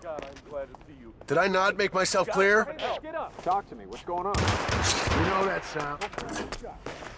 God, I'm glad to see you. Did I not make myself clear? Hey, get up. Talk to me. What's going on? You know that sound.